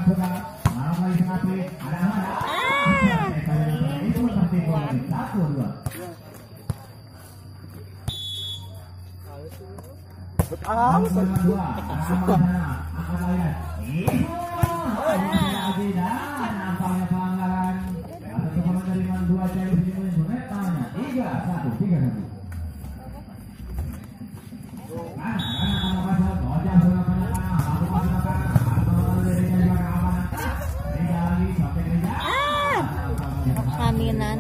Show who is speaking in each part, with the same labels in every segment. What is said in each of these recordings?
Speaker 1: Aminan.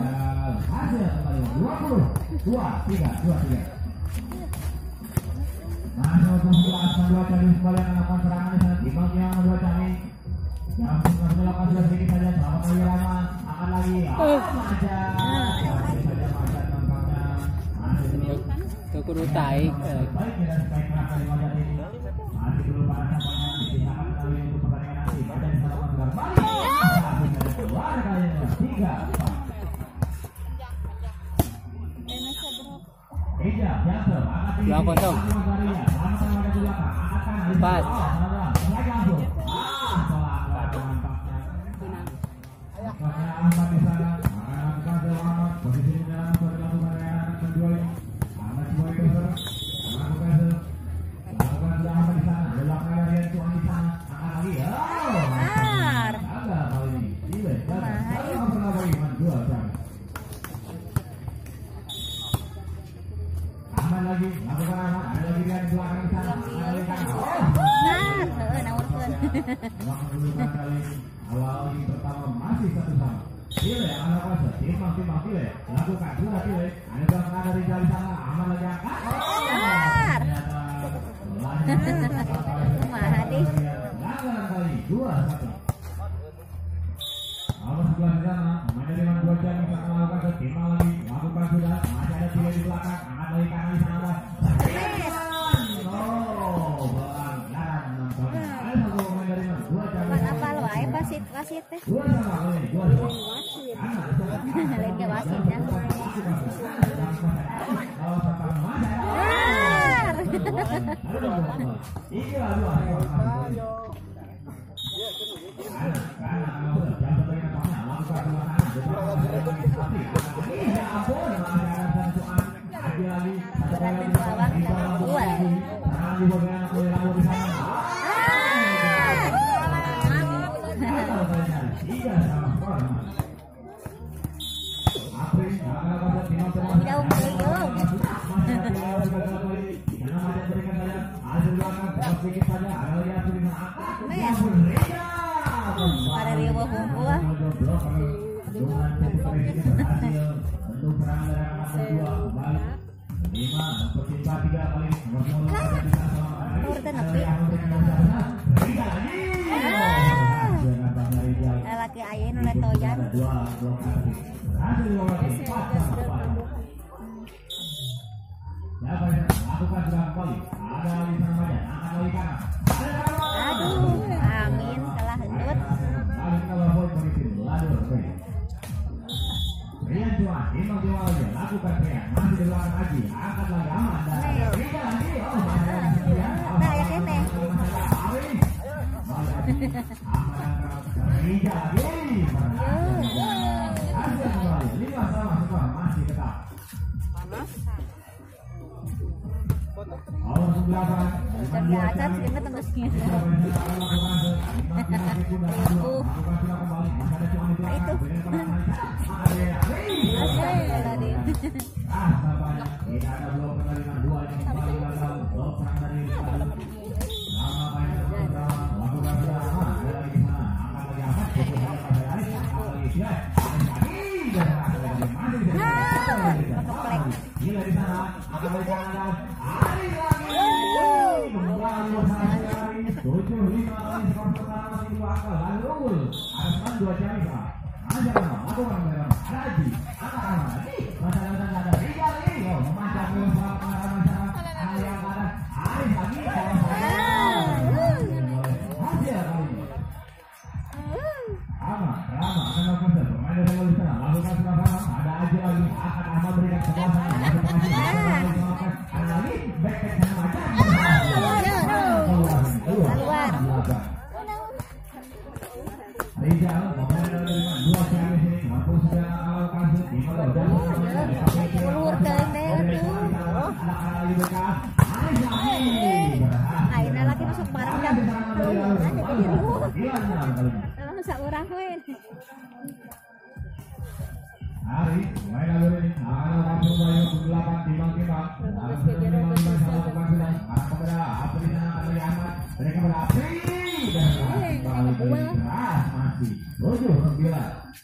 Speaker 2: 2-3. Masuk pembukaan dua cari kembali melakukan serangan di sana timbang yang dua cari yang melakukan sudah sedikit saja selamat lagi lama akan lagi
Speaker 1: Ke kudu taik.
Speaker 2: Baik dan baik kali wajah ini masih belum pada sampainya disisakan kali untuk pertandingan nanti baca di sana kembali keluar kali ini 3-4
Speaker 1: Pas.
Speaker 2: Lagi, lakukan aman, ada lagi dia di belakang di sana. Kali awal game pertama masih 1-1. Pilih anak kuasa, timbang pilih, lakukan sudah pilih. Ada belakang dari jauh di sana, aman lagi angkat. Lakukan kali 2-1. Awal sebelah di sana, main dari mana 2 jam bisa melakukan setimbang lagi, lakukan sudah. Masih ada 3 di belakang, angkat lagi kanan di sana.
Speaker 1: Wasit teh.
Speaker 2: Lain
Speaker 1: ke wasitnya. Ada di bawah kumpul. Laki ayah nu letoyan. Aduh, amin salah hendut.
Speaker 2: Rian Juan, Imam Juan aja, lakukan Rian, masih di luar lagi, angkat lagi aman.
Speaker 1: Nah, ya kene. Kelihatan sini tembusnya. Itu.
Speaker 2: Rizal, pemain dari 2 Ciamis ini mampu segera alokasi di
Speaker 1: Ulur akhirnya lagi masuk barang dan langsung seorang koin.
Speaker 2: Hari main lalu ini akan langsung bayar 8 timbang-timbang. Apa di sana kembali Ahmad, mereka berapi dan masih 7-9.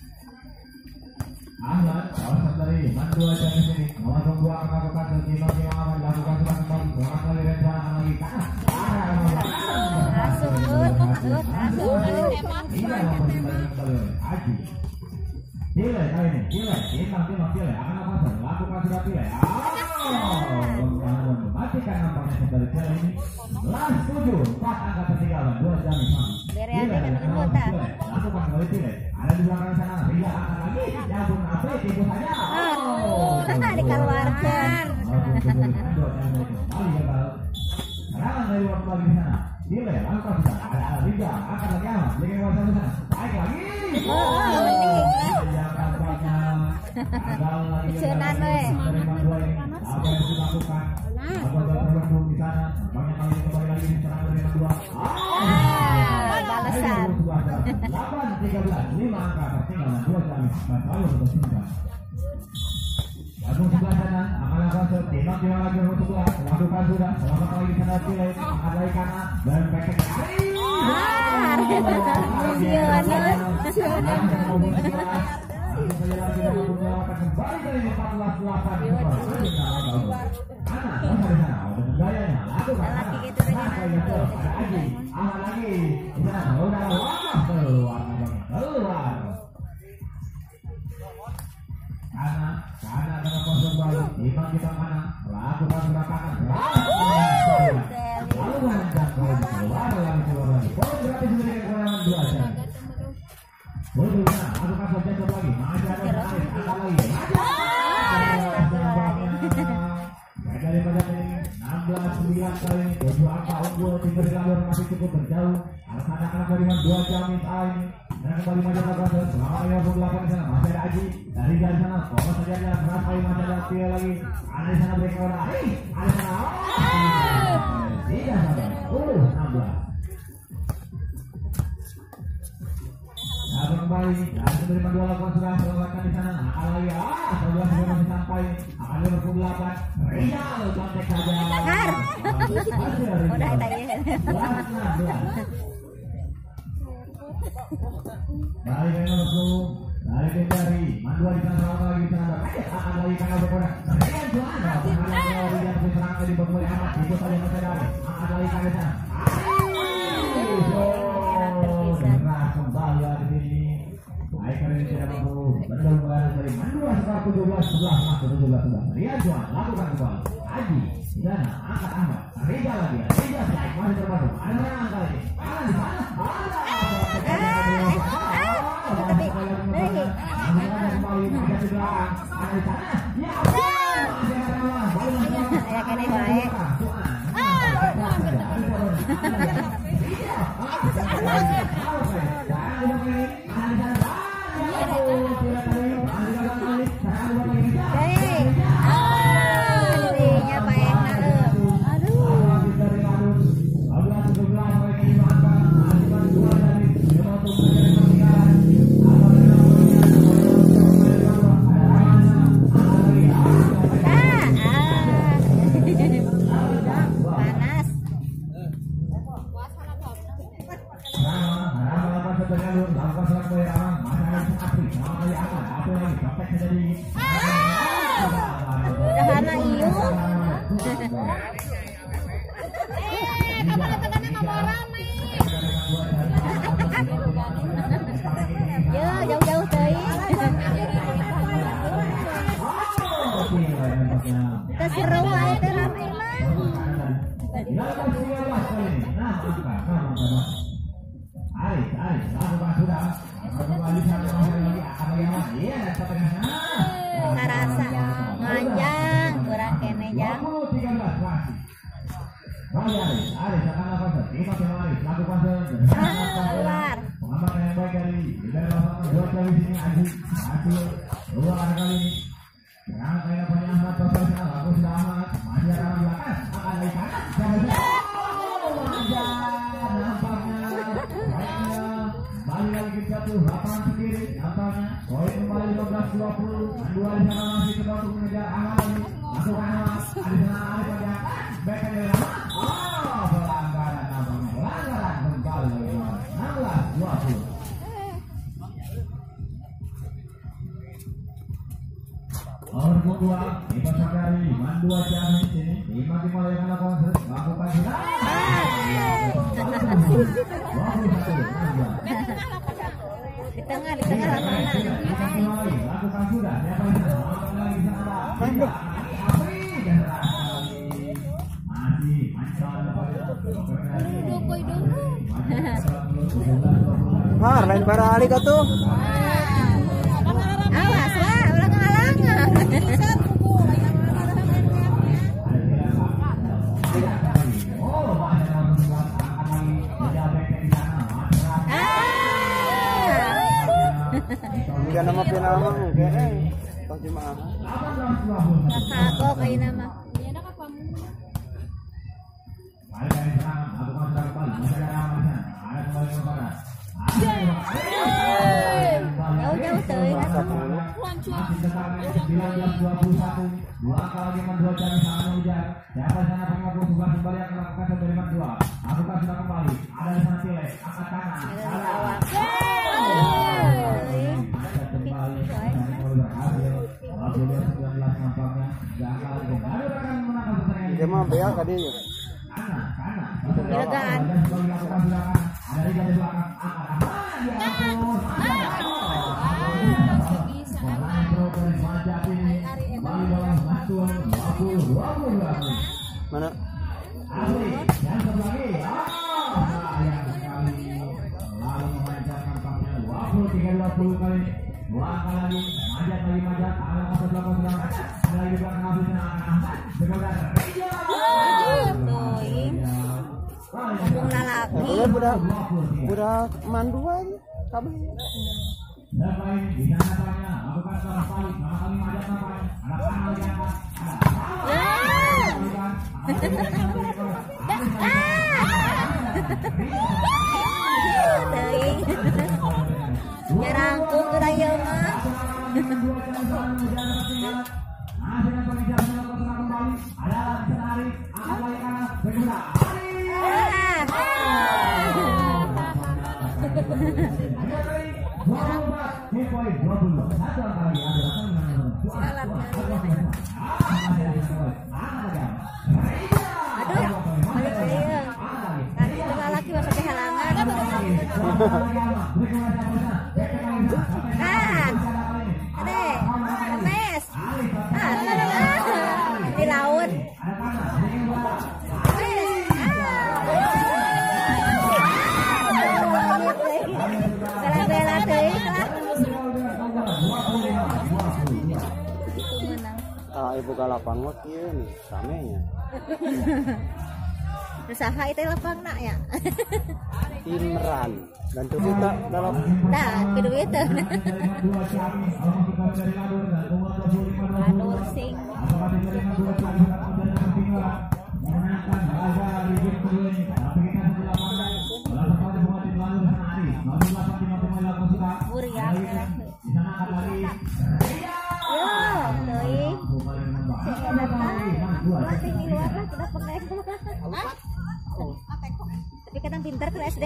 Speaker 2: Ahmad kawasan dari Mandua Ciamis ini melakukan 2 melakukan timbang-timbang dilakukan kembali berangkat dari rencana lagi kanan.
Speaker 1: Masuk
Speaker 2: Haji. Pilih kali ini, timbang, akan apa lakukan sudah pilih. Matikan nampaknya kembali kali ini. Las 7, 4 angka ketinggalan 2 Ciamis. Lakukan kembali pilih. Ada di belakang sana, Ria akan lagi. Ya pun apa tipu saja.
Speaker 1: Dikeluarkan.
Speaker 2: Serangan dari waktu lagi di sana. Pilih, lakukan sudah. Ada Ria akan lagi aman. Jadi kuasa di sana. Baik lagi.
Speaker 1: Cenan we.
Speaker 2: Apa yang dilakukan? Apabila terbendung di sana, banyak kali kembali lagi di serangan dari Mandua.
Speaker 1: Balasan.
Speaker 2: 8-13, 5 angka tertinggalan 2 Ciamis. Lalu berkesimpulan. Langsung sebelah sana akan lakukan timbang lagi untuk sebelah. Lakukan sudah. Selama kali di sana pilih akan lagi kanan dan pakai kembali dari 16-9 kali ini 7 angka unggul tim berlalu masih cukup berjauh. Anak-anak dari 2 Ciamis ini dan kembali maju lakukan selama 58 di sana masih ada Aji dari sana fokus saja dia keras kali masih ada Tia lagi ada di sana break orang ada sana tidak sabar 16. Nah, kembali dan menerima 2 lakukan sudah selamatkan di sana akan lagi 11 masih sampai akan 58 Rizal contek saja
Speaker 1: udah tanya
Speaker 2: dari nomor 10 dari Kendari Mandua di sana selamat lagi di sana akan lagi karena berkoda dengan juara yang diserang dari Bogor Ahmad itu saja masih ada akan lagi karena sana kembali di sini Aiker ini tidak mampu bendung dari Mandua skor 17-11 Ria Juan lakukan kembali Haji di sana angkat Ahmad Rizal lagi Rizal masih terpadu ada serangan kali ini kanan di sana jauh-jauh teh. Kita seru aja teh ramai mah. Ngarasa manjang kurang kene jang. Keluar. berhasil. Dua kali ini. Sekarang kali dapat Ahmad profesional. Aku sudah Ahmad. Masih ada orang belakang. Akan dari kanan. Nampaknya. Baiknya. Kembali lagi ke satu lapangan sendiri. Nampaknya. Poin kembali 15-20. Dua di sana masih coba untuk mengejar Ahmad lagi. Masukkan Ahmad. Ada di sana Arif lagi. Back dari Ahmad. Pelanggaran nampaknya. Pelanggaran kembali lagi. 16-20. Nomor kedua, kita sadari Mandua Ciamis ini lima dimulai dengan konser lakukan sudah.
Speaker 1: Di tengah lapangan.
Speaker 2: Lakukan sudah. Siapa yang lagi sana? Masih mancol.
Speaker 3: Mar, lain para ali ka tuh.
Speaker 1: Awas lah, ulah ngalangan.
Speaker 3: Hindi ka naman pinamang pag maaha.
Speaker 1: Kakako kayo naman. Jauh-jauh tuh.
Speaker 2: Masih tetap 19-21. Dua angka lagi Mandua Ciamis sangat mengejar. Siapa di sana pengaku sudah kembali akan melakukan satu dari Mandua. Lakukan sudah kembali. Ada di sana Tile. Angkat kanan. Salah. Kembali. Berhasil. 19 nampaknya. Tiga angka lagi. Baru akan menangkap pertandingan.
Speaker 3: Dia mah beak tadi ya.
Speaker 2: Kanan.
Speaker 1: Juragan.
Speaker 2: Dilakukan silakan. Ada di belakang. Angkat. Ya ampun.
Speaker 3: Mana? Budak Mandua ini. Kabeh.
Speaker 2: Di sana banyak, lakukan secara balik, kali majat nampaknya, ada kanan diangkat,
Speaker 1: Nyerangkung ke raya mah. Laki masuk ke halangan. Adek, mes. Di laut. Bela-bela deh.
Speaker 3: Ibu kalapang mah kieu nih, samenya.
Speaker 1: Usaha itu lapang nak ya.
Speaker 3: Imran dan tuh kita dalam
Speaker 1: Nah, kedua itu. Aduh, sing. Muriak. Tapi kadang pintar tuh SD.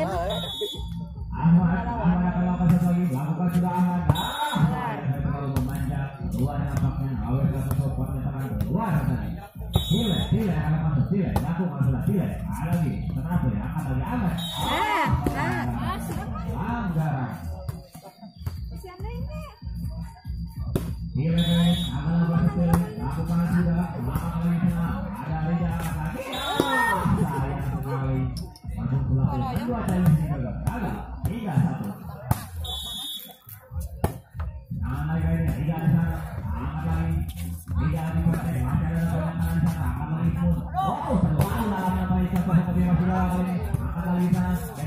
Speaker 1: Angkat lagi sana.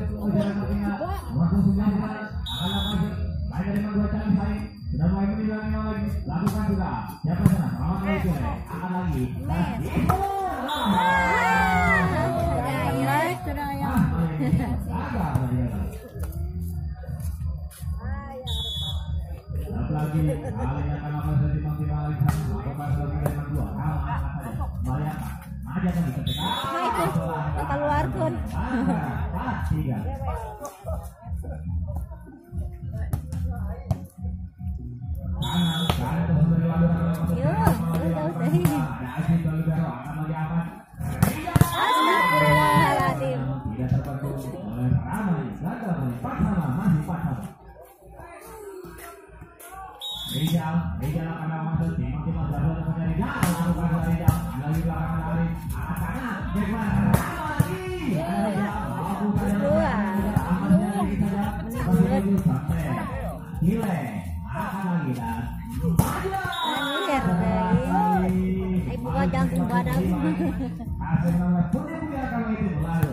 Speaker 2: Ujaran tertinggal. Langsung sudah akan lakukan. Baik dari dua cari saya. Sudah mulai menilai lagi. Lakukan juga. Siapa sana? Selamat lagi. Akan lagi. Lagi alihnya akan akan jadi maksimal lakukan selebihnya dua Maria aja kan diketika
Speaker 1: keluarkan
Speaker 2: tiga kanan terus berlalu
Speaker 1: Astagfirullahaladzim.
Speaker 2: tidak terbantu oleh ramai gagal masih pasang Rijal akan masuk tim maksimal berhasil untuk mencari Rijal lakukan Rijal lagi belakang lari angkat tangan bagaimana lagi sampai nilai akan lagi dan
Speaker 1: ibu kajang badan
Speaker 2: hasil nomor putih akan itu berlalu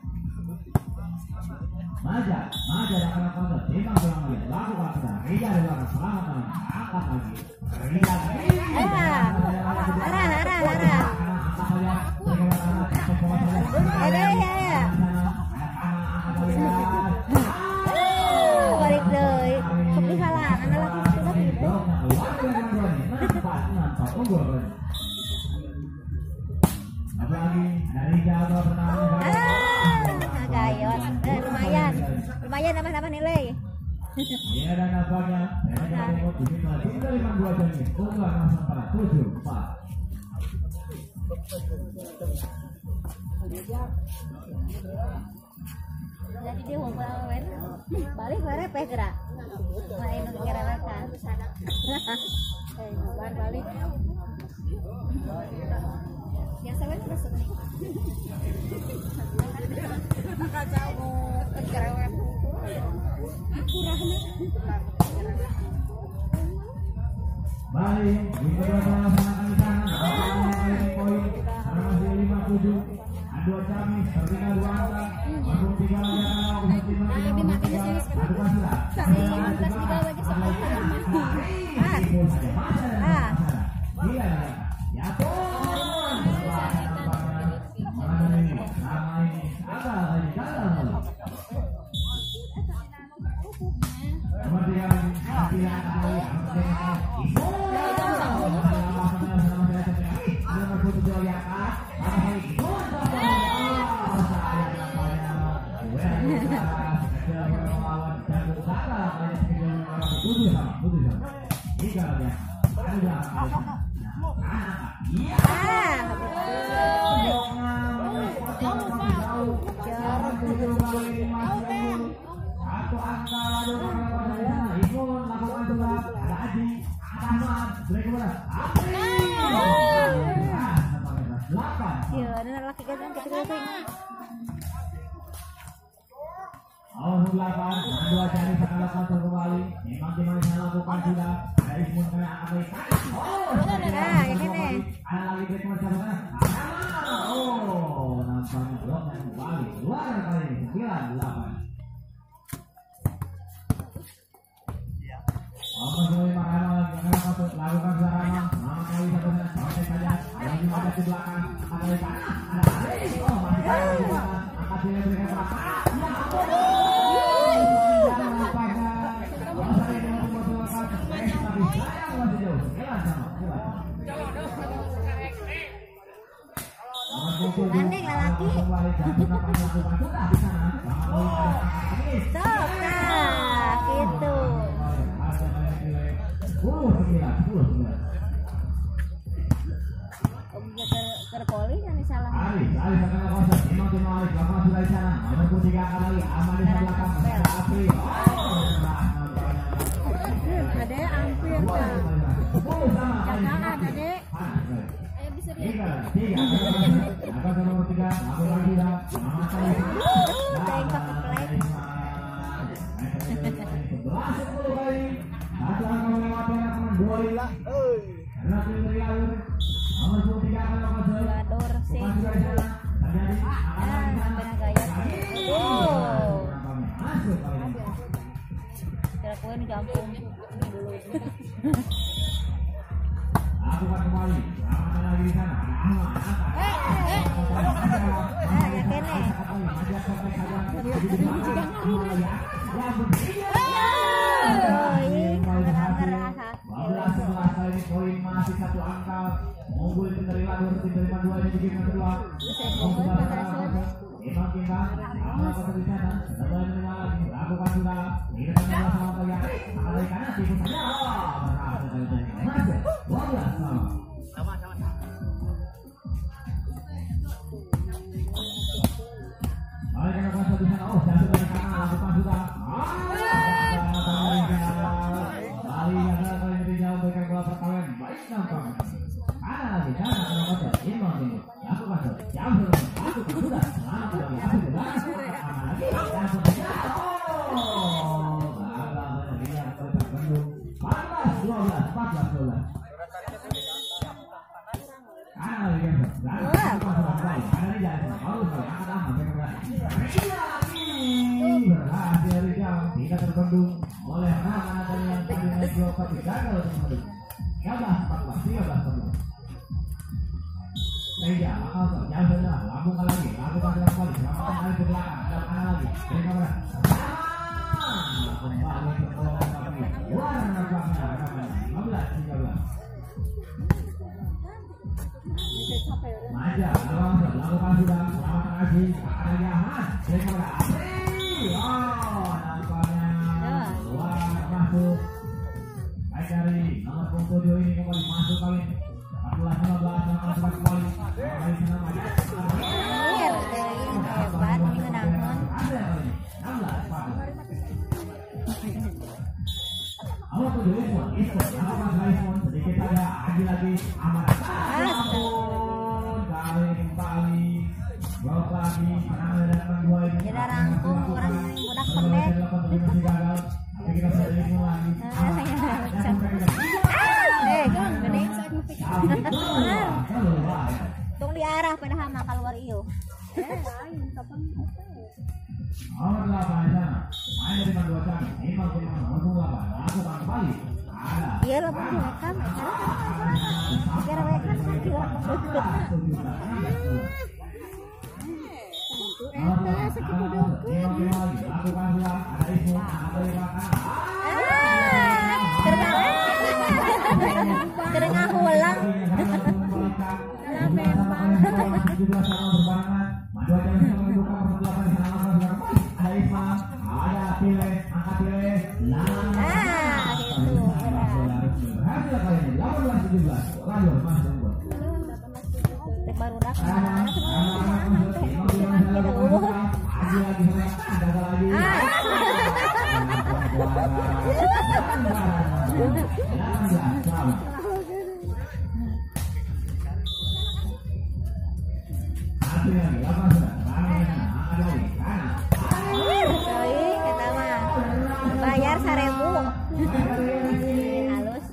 Speaker 2: Maja akan kontak timbang pulang lagi lakukan sudah Rijal di belakang selamat angkat lagi Rijal
Speaker 1: balik deh kopi halang anak laki
Speaker 2: apalagi dari Jawa
Speaker 1: gayot lumayan nama nilai
Speaker 2: ya dan nampaknya dari Jawa di situ tinggal 52 jam ini unggulan Nusantara 7-4
Speaker 1: jadi dia mau balik berapa gerak main gerak kan balik yang saya udah sedih maka jauh kerewet
Speaker 2: Baik, di kedua laksanakan di sana poin karena masih 57 dua Camis tertinggal 2 angka langsung 3 dua cari sekali satu kembali memang dimana lakukan sudah ada Ismun kena akan ada lagi Batman sana nampaknya blok yang kembali luar kali ini 9-8 Masuk lakukan serangan kali satu sampai saja yang dimana di belakang ada di sana ada masih di belakang angkat dia berikan belakang
Speaker 1: Gandeng lagi. Stop, nah, gitu. Kerpoli kan salah. Ada hampir. Jangan ada deh. Bisa dia ini campur.
Speaker 2: Lakukan kembali. Ramai lagi di sana.
Speaker 1: Ya kene. Oh, ini angker-angker rasa.
Speaker 2: 12-11 ini poin masih satu angka. Unggul itu dari Ladur, tim dari Madua ini di game kedua. Imam Kimbang, awal kota di sana. Setelah menerima lagi, lakukan sudah. Ini tengah sama Toya. Angkat dari kanan, tipu saja. Berhasil dari Toya. Masih 12 sama. Baik, yang kuasa di sana. Oh, jatuh dari kanan, lakukan sudah. Bali gagal kali ini jauh berikan bola pertahanan. Baik nampaknya. Kanan lagi, kanan kena kotor. Imam ini. Lakukan sudah. Jauh lakukan sudah. Selamat kembali. Aku juga. Kanan lagi. Langsung saja. Oh, gagal dari dia terbendung. 14-12, 14-12. Kanan lagi kan. Lakukan sudah kembali. Kanan ini jalan. Bagus kali. Angkat aman. Berhasil Rijal. Tidak terbendung oleh anak-anak yang tadi naik blok tapi gagal terbendung. 13-14, 13-14. Rijal, jauh saja. Lakukan lagi. Lakukan kembali. Selamatkan lagi ke belakang. Ada kanan lagi. Dari kamera. Kembali ke bola kami. Warna belakang. 15-13. Maja, lakukan sudah. Selamatkan lagi. Ada lagi Ahmad. Dari kamera. Oh, nampaknya luar masuk. Baik dari nomor punggung 7 ini kembali masuk kali 14-15 masuk kembali. Kembali sana Maja.
Speaker 1: Hebat ini namun.
Speaker 2: Ada kali 16. Awal 7 Ismon, lakukan Ismon sedikit saja. Lagi Ahmad. Kali kembali. Blok lagi, penangan dan dua ini.
Speaker 1: Jadi rangkum orang udah pendek.
Speaker 2: Masih gagal. Tapi kita sudah lagi lagi.
Speaker 1: Gini. Tung diarah pada hama keluar iyo.
Speaker 2: Nomor 8 sana. Main dari Madua Cami. Imam Kimbang nomor 8. Lakukan kembali. Ada.
Speaker 1: Iya lah pun direkam. Kira rekam lagi lah. Terengah ulang. Baru rak. Bayar 1.000. Halus.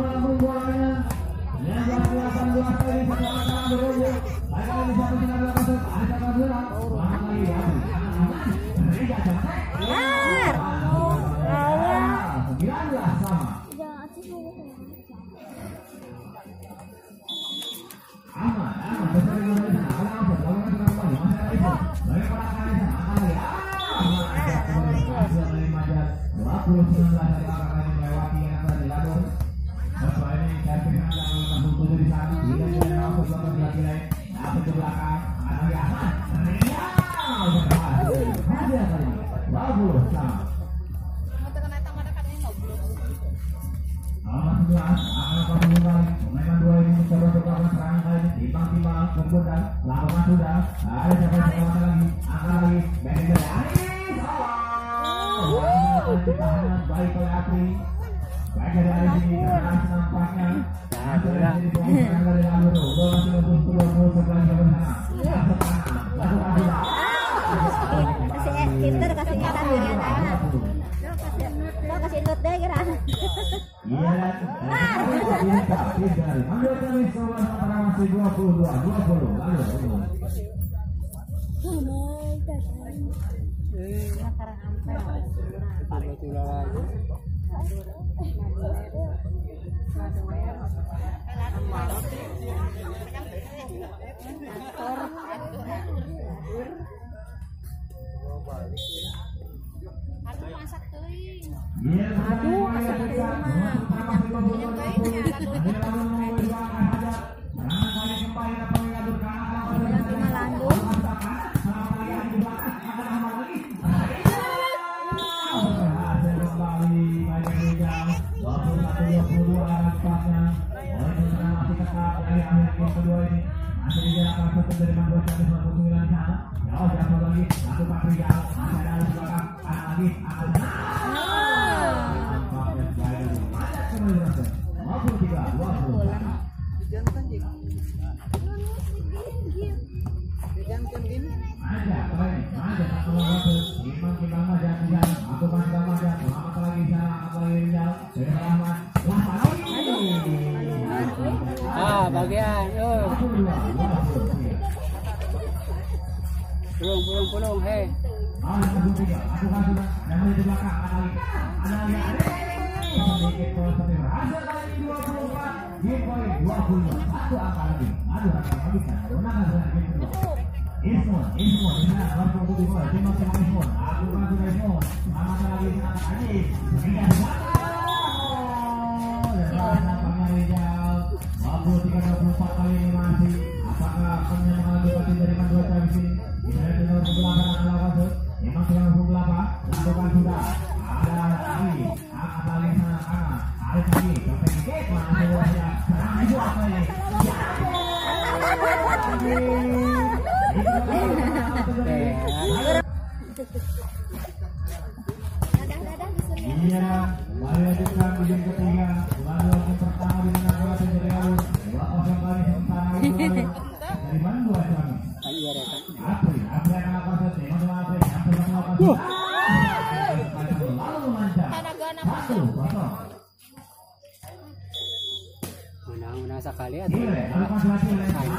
Speaker 1: Lakukan sudah, ada siapa lagi, angkat lagi, baik pertahanan baik oleh Apri, baik dari sini keras nampaknya, dari kasih pinter kasih kita lo kasih not deh kira. Iya. Ambil kami sementara masih 20 lalu. Sekarang sampai.
Speaker 3: Bagian, pulung, hei. Menang sekali atau